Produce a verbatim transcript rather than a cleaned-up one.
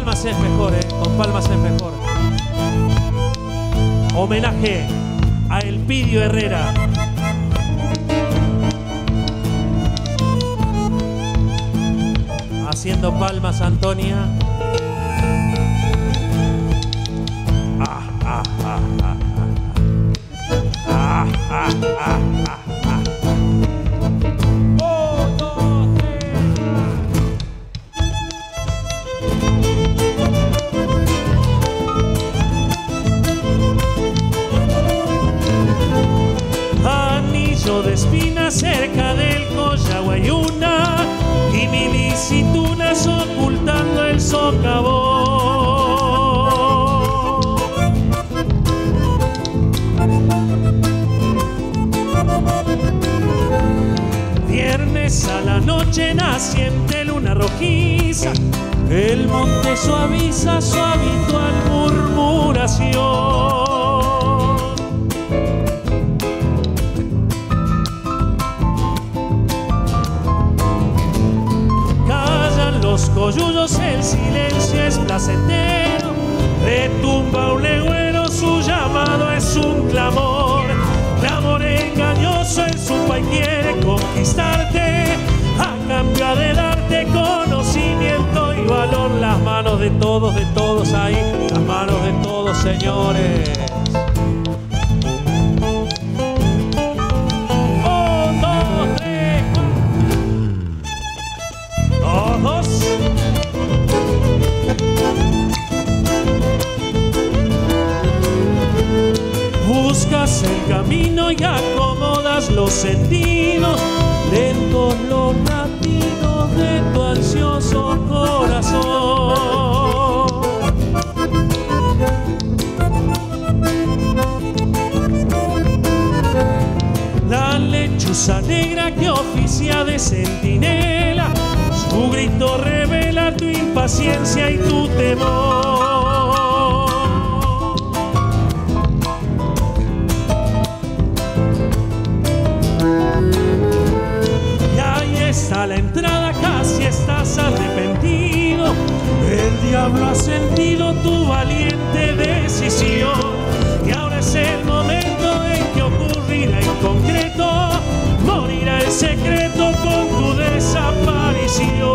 palmas es mejor, eh, con palmas es mejor. Homenaje a Elpidio Herrera. Haciendo palmas, Antonia. Ah, ah, ah, ah, ah, ah, ah, ah, ah. De espinas cerca del Coyahuayuna y mil isitunas ocultando el socavón. Viernes a la noche naciente luna rojiza, el monte suaviza su habitual murmuración. Los coyullos, el silencio es placentero, retumba un legüero, su llamado es un clamor, clamor engañoso en su país quiere conquistarte, a cambio de darte conocimiento y valor. Las manos de todos, de todos ahí, las manos de todos, señores. Buscas el camino y acomodas los sentidos, lentos los latidos de tu ansioso corazón. La lechuza negra que oficia de centinela, su grito revela tu impaciencia y tu temor. A la entrada casi estás arrepentido, el diablo ha sentido tu valiente decisión y ahora es el momento en que ocurrirá en concreto, morirá el secreto con tu desaparición.